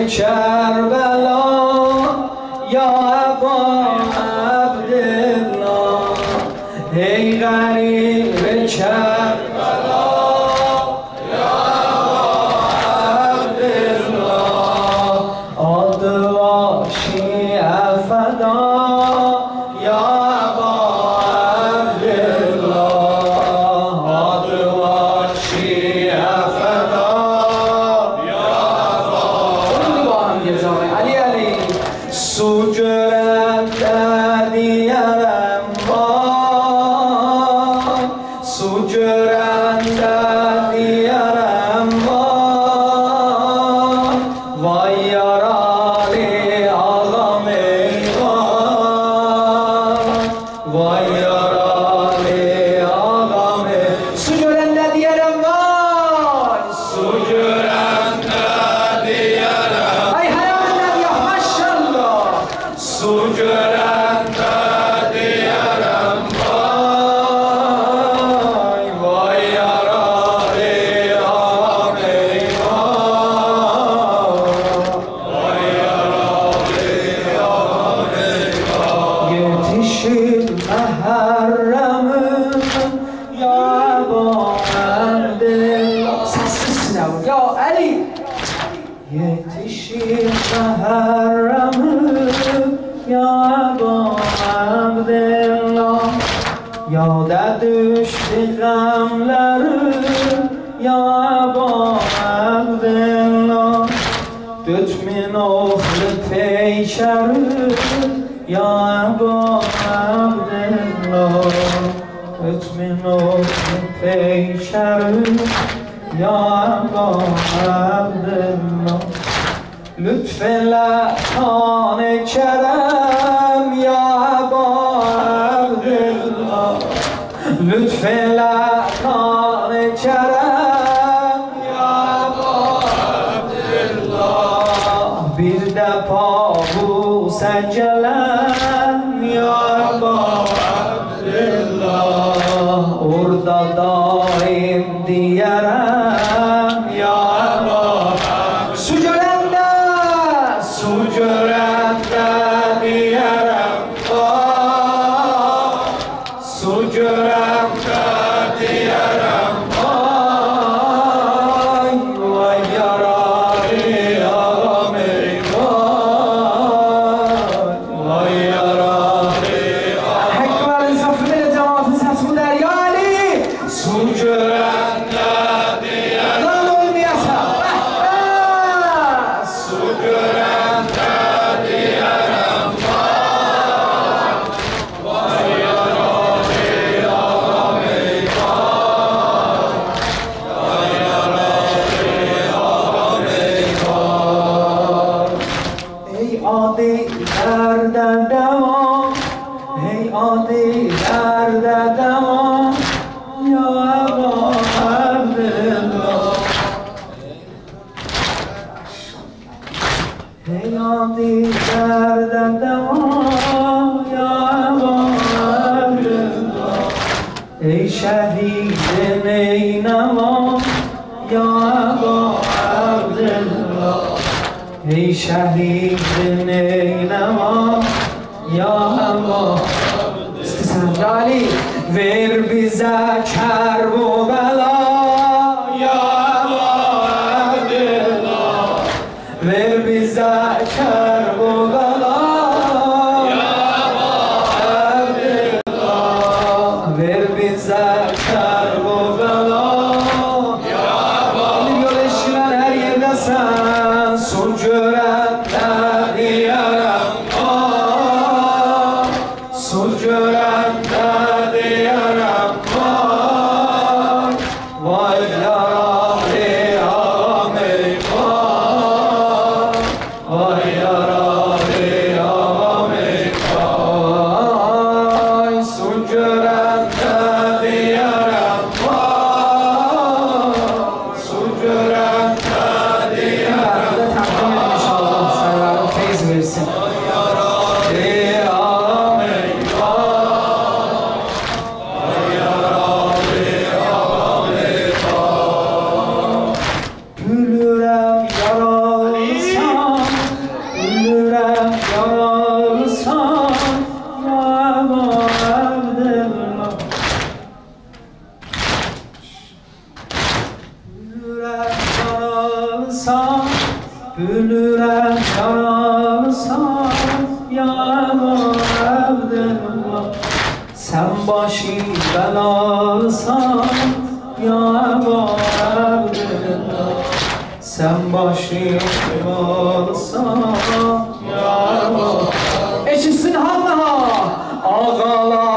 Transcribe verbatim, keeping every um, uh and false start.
کربلا یا ابا عبدالله ای غریب کربلا یا ابا عبدالله آدواشی افدا یا ابا عبدالله آدواشی افدا یا ابا علی علی سجرت دیارم وای سجرت دیارم وای وای یارالی آقام ایوان وای یارالی آقام سجرت دیارم وای سجرت دیارم ای حیام نبی ماشاءالله سجرت دیارم وای وای یارالی آقام ایوان وای یارالی آقام ایوان یتیشی محرمم یا ابا عبدالله سسس نبود یا علی یتیشی محرمم یا ابا عبدالله یادت düştü غمlerim ya ابا عبدالله دتمن اخل پیکرم یا ابا عبدالله دتمن اخل پیکرم یا ابا عبدالله لطف لحان کرم یا ابا عبدالله لطف لحان کرم یا ابا عبدالله bir de pavu sencelem ya ابا عبدالله orada daim diyarem ya ابا سجرنده سجرنده دیارم وای سجرنده دیارم وای وای یارالی آقام ایوان وای یارالی آقام اکبر انصاف دل جماعت سسم دریا علی سجرنده دیارم دانول میاسم سجرنده دیارم وای یارالی آقام ایوان وای یارالی آقام ایوان ای عادی درد دوام ای عادی درد دوام یا ابا عبدالله ای عادی درد دوام یا ابا عبدالله ای شهید نینوا یا ابا عبدالله ای شهید نینوا یا ابا استسلام علی ور bize Kerbela ya ابا عبدالله ver bize Kerbela ya ابا عبدالله ver bize Kerbela ya ابا yoluşlar her yerde sen sucurette diyarım sucurette diyarım vay yaralı ağam eyvah vay yaralı ağam eyvah sucurette diyarım sucurette diyarım belalısan, gülürem yaralısan, ya Abdullah. Sen başı belalısan, ya Abdullah. Sen başı belalısan, ya Abdullah. Eşitsin hanına, ağalar.